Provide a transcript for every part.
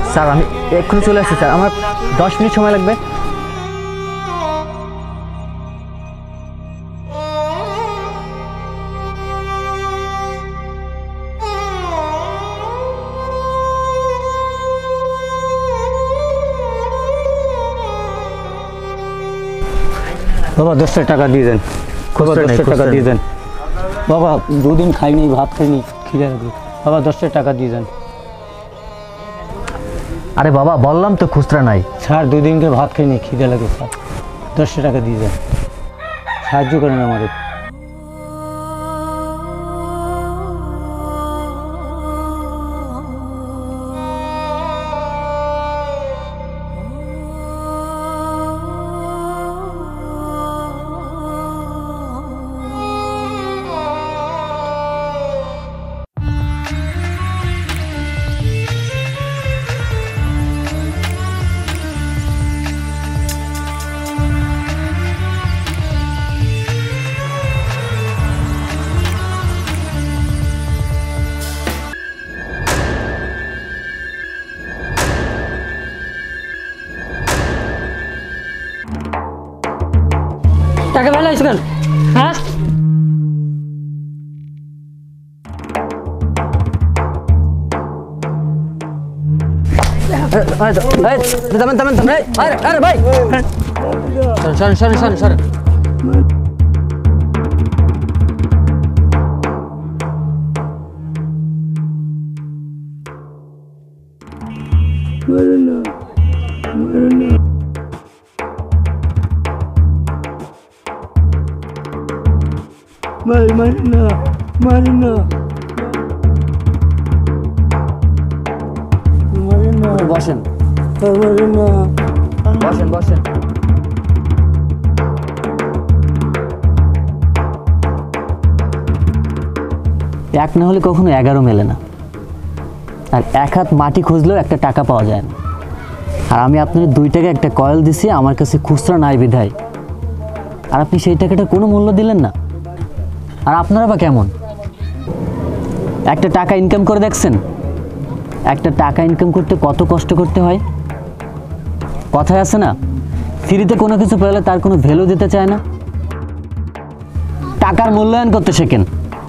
Sir আমি এক্ষুনি চলে আসছি স্যার, আমার 10 মিনিট সময় লাগবে। বাবা 10 টাকা দিয়ে দেন, 10 টাকা দিয়ে দেন বাবা, 2 দিন খাইনি, ভাত খাইনি, খিদে লাগবে বাবা, 10 টাকা দিয়ে দেন। আরে বাবা বললাম তো খুচরা নাই। স্যার 2 দিনকে ভাত খাইনি, খিদে লাগে স্যার, 10 টাকা দিয়ে দেন, সাহায্য করেন আমাদের। টাকা ভালো আছে কেন? হ্যাঁ বসেন বসেন বসেন। এক না হলে কখনো 11 মেলে না, আর 1 হাত মাটি খুঁজলেও একটা টাকা পাওয়া যায় না। আর আমি আপনার 2 টাকা একটা কয়েল দিছি, আমার কাছে খুচরা নাই বিধায়, আর আপনি সেই টাকাটা কোনো মূল্য দিলেন না। আর আপনারা বা কেমন? একটা টাকা ইনকাম করে দেখছেন? একটা টাকা ইনকাম করতে কত কষ্ট করতে হয়। কথায় আছে না, ফ্রিতে কোনো কিছু পেলে তার কোনো ভ্যালু দিতে চায় না। টাকার মূল্যায়ন করতে শেখেন।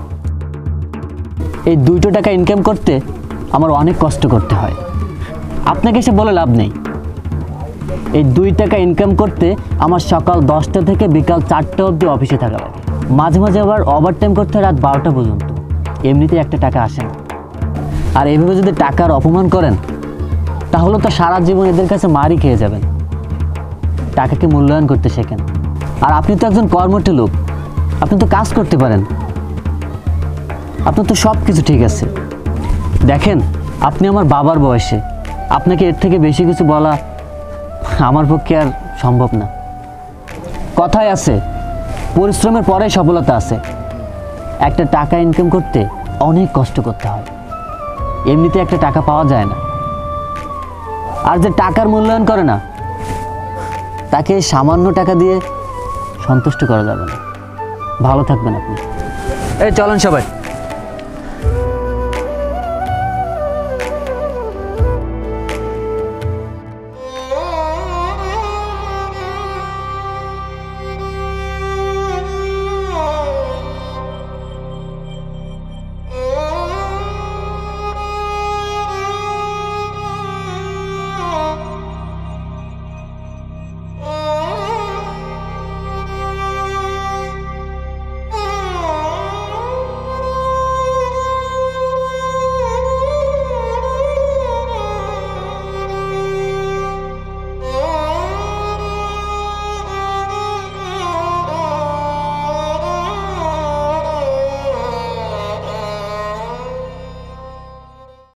এই 2 টাকা ইনকাম করতে আমার অনেক কষ্ট করতে হয়, আপনাকে এসে বলে লাভ নেই। এই 2 টাকা ইনকাম করতে আমার সকাল 10টা থেকে বিকাল 4টা অবধি অফিসে থাকা লাগে, মাঝে মাঝে আবার ওভারটাইম করতে হয় রাত 12টা পর্যন্ত। এমনিতেই একটা টাকা আসে না। আর এইভাবে যদি টাকার অপমান করেন তাহলে তো সারা জীবন এদের কাছে মারই খেয়ে যাবেন। টাকাকে মূল্যায়ন করতে শেখেন। আর আপনি তো একজন কর্মঠ লোক, আপনি তো কাজ করতে পারেন, আপনার তো সব কিছু ঠিক আছে। দেখেন আপনি আমার বাবার বয়সে, আপনাকে এর থেকে বেশি কিছু বলা আমার পক্ষে আর সম্ভব না। কথায় আছে পরিশ্রমের পরে সফলতা আছে। একটা টাকা ইনকাম করতে অনেক কষ্ট করতে হয়, এমনিতে একটা টাকা পাওয়া যায় না। আর যে টাকার মূল্যায়ন করে না তাকে সামান্য টাকা দিয়ে সন্তুষ্ট করা যাবে না। ভালো থাকবেন আপনি। এই চলেন সবাই।